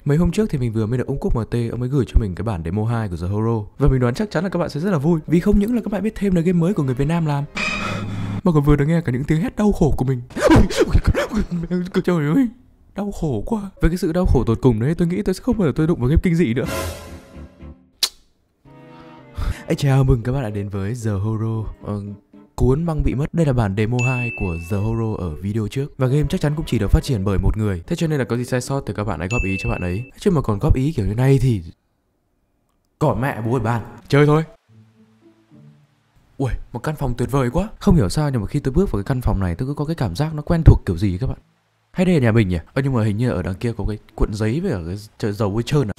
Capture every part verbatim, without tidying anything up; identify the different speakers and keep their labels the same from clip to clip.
Speaker 1: Mấy hôm trước thì mình vừa mới được ông Quốc em tê, ông ấy gửi cho mình cái bản demo hai của The Horo. Và mình đoán chắc chắn là các bạn sẽ rất là vui, vì không những là các bạn biết thêm là game mới của người Việt Nam làm, mà còn vừa được nghe cả những tiếng hét đau khổ của mình. Trời ơi, đau khổ quá. Với cái sự đau khổ tột cùng đấy, tôi nghĩ tôi sẽ không bao giờ tôi đụng vào game kinh dị nữa. Ê, chào mừng các bạn đã đến với The Horo. Ờ, Cuốn băng bị mất. Đây là bản demo hai của The Horo ở video trước. Và game chắc chắn cũng chỉ được phát triển bởi một người. Thế cho nên là có gì sai sót thì các bạn hãy góp ý cho bạn ấy. Chứ mà còn góp ý kiểu như này thì cỏ mẹ bố ơi bạn. Chơi thôi. Ui, một căn phòng tuyệt vời quá. Không hiểu sao nhưng mà khi tôi bước vào cái căn phòng này, tôi cứ có cái cảm giác nó quen thuộc kiểu gì các bạn. Hay đây là nhà mình nhỉ? Ơ nhưng mà hình như ở đằng kia có cái cuộn giấy với ở cái chợ dầu bôi trơn à.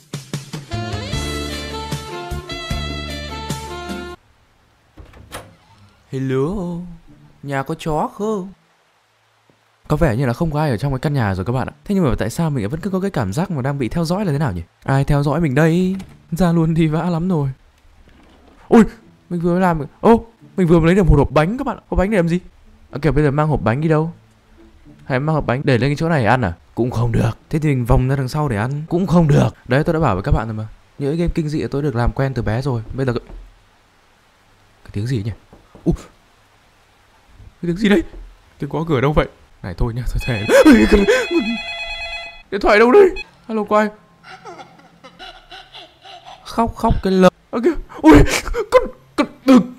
Speaker 1: Hello, nhà có chó không? Có vẻ như là không có ai ở trong cái căn nhà rồi các bạn ạ. Thế nhưng mà tại sao mình vẫn cứ có cái cảm giác mà đang bị theo dõi là thế nào nhỉ? Ai theo dõi mình đây? Ra luôn thì vã lắm rồi. Ui, mình vừa mới làm... Ô, mình vừa mới lấy được một hộp bánh các bạn ạ. Hộp bánh để làm gì? À, kiểu bây giờ mang hộp bánh đi đâu? Hay mang hộp bánh để lên cái chỗ này ăn à? Cũng không được. Thế thì mình vòng ra đằng sau để ăn. Cũng không được. Đấy, tôi đã bảo với các bạn rồi mà. Những game kinh dị tôi được làm quen từ bé rồi. Bây giờ... Cái tiếng gì nhỉ? Ui, cái tiếng gì đấy? Tiếng có cửa đâu vậy? Này thôi nhá, thôi thề. Điện thoại đâu đây? Alo, có ai? Khóc khóc cái lợn. Ok. Ui, con con đừng.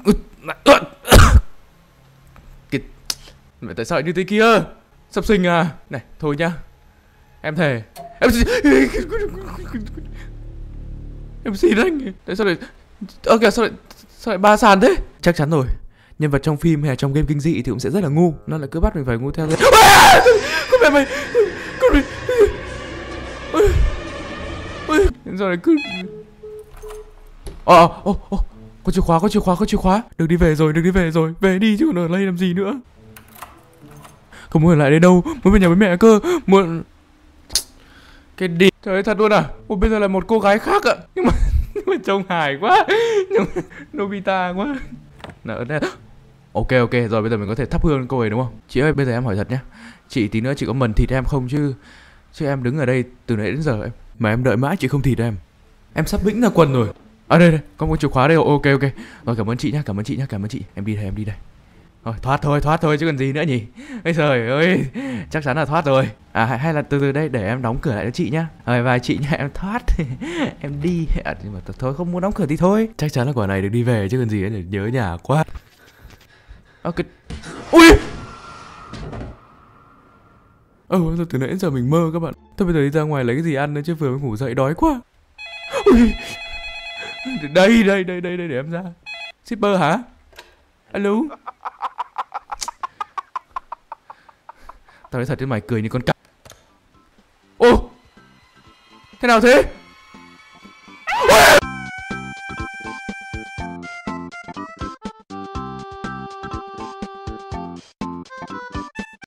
Speaker 1: Cái mẹ tại sao lại như thế kia? Sắp sinh à? Này, thôi nhá. Em thề. Em Em xin anh. Tại sao lại... Ơ kìa, sao lại sao lại ba sàn thế? Chắc chắn rồi. Nhân vật trong phim hay là trong game kinh dị thì cũng sẽ rất là ngu. Nó lại cứ bắt mình phải ngu theo. Con mẹ mày. Con mày. Ôi, rồi cứ... Ờ, ờ, ờ, có chìa khóa, có chìa khóa, có chìa khóa. Được đi về rồi, được đi về rồi. Về đi chứ còn ở đây làm gì nữa. Không muốn ở lại đây đâu. Muốn về nhà với mẹ cơ. Muốn... Cái đi. Trời ơi, thật luôn à. Ôi, bây giờ là một cô gái khác ạ. Nhưng mà... Nhưng mà trông hài quá. Nhưng mà... Nobita quá. Nào, đây. Ok, ok, rồi bây giờ mình có thể thắp hương cô ấy đúng không? Chị ơi, bây giờ em hỏi thật nhá. Chị tí nữa chị có mần thịt em không chứ? Chứ em đứng ở đây từ nãy đến giờ em mà em đợi mãi chị không thịt em. Em sắp bĩnh ra quần rồi. À đây đây, có một chìa khóa đây. Ok ok. Rồi cảm ơn chị nhá, cảm ơn chị nhá, cảm ơn chị. Em đi đây, em đi đây. Rồi thoát thôi, thoát thôi chứ còn gì nữa nhỉ. Ôi trời ơi, chắc chắn là thoát rồi. À hay, hay là từ từ đây để em đóng cửa lại cho chị nhá. Rồi vài chị nhá, em thoát. Em đi. À, nhưng mà thôi không muốn đóng cửa thì thôi. Chắc chắn là quả này được đi về chứ còn gì nữa, để nhớ nhà quá. Ok. Ui. Ờ, từ nãy đến giờ mình mơ các bạn. Thôi bây giờ đi ra ngoài lấy cái gì ăn nữa chứ vừa mới ngủ dậy đói quá. Ui. Đây, đây, đây, đây, đây để em ra. Shipper hả? Alo. Tao nói thật với mày cười như con cặc. Ô. Thế nào thế?